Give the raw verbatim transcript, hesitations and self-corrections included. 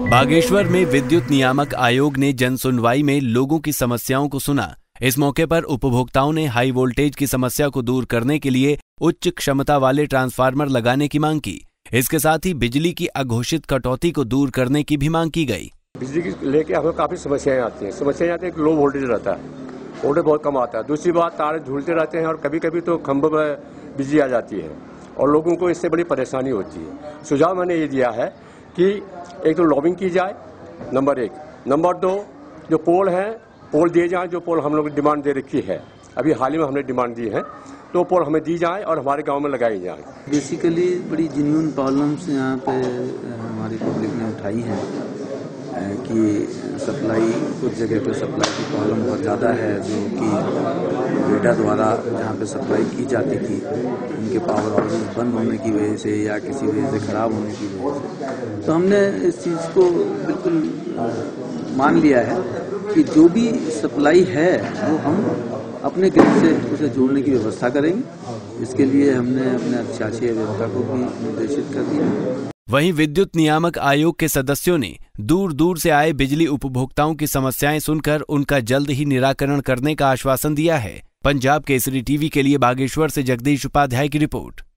बागेश्वर में विद्युत नियामक आयोग ने जन सुनवाई में लोगों की समस्याओं को सुना। इस मौके पर उपभोक्ताओं ने हाई वोल्टेज की समस्या को दूर करने के लिए उच्च क्षमता वाले ट्रांसफार्मर लगाने की मांग की। इसके साथ ही बिजली की अघोषित कटौती को दूर करने की भी मांग की गई। बिजली की लेके हमें काफी समस्याएं आती हैं समस्याएं आती हैं लो वोल्टेज रहता है, वोल्टेज बहुत कम आता है। दूसरी बात, तार झूलते रहते हैं और कभी कभी तो खंभों पर बिजली आ जाती है और लोगों को इससे बड़ी परेशानी होती है। सुझाव मैंने ये दिया है कि एक तो लॉबिंग की जाए, नंबर एक। नंबर दो, जो पोल हैं पोल दिए जाएं, जो पोल हम लोग डिमांड दे रखी है, अभी हाल ही में हमने डिमांड दी है, तो पोल हमें दी जाए और हमारे गांव में लगाई जाए। बेसिकली बड़ी जेन्युइन प्रॉब्लम्स यहाँ पे हमारी पब्लिक ने उठाई हैं कि सप्लाई कुछ जगह पे सप्लाई की प्रॉब्लम बहुत ज़्यादा है, जो कि डेटा द्वारा जहाँ पे सप्लाई की जाती थी उनके पावर हाउसेज बंद होने की वजह से या किसी वजह से ख़राब होने की वजह से, तो हमने इस चीज़ को बिल्कुल मान लिया है कि जो भी सप्लाई है वो हम अपने ग्रिड से उसे जोड़ने की व्यवस्था करेंगे। इसके लिए हमने अपने अधिशासी अभियंता को भी निर्देशित कर दिया। वहीं विद्युत नियामक आयोग के सदस्यों ने दूर दूर से आए बिजली उपभोक्ताओं की समस्याएं सुनकर उनका जल्द ही निराकरण करने का आश्वासन दिया है। पंजाब केसरी टीवी के लिए बागेश्वर से जगदीश उपाध्याय की रिपोर्ट।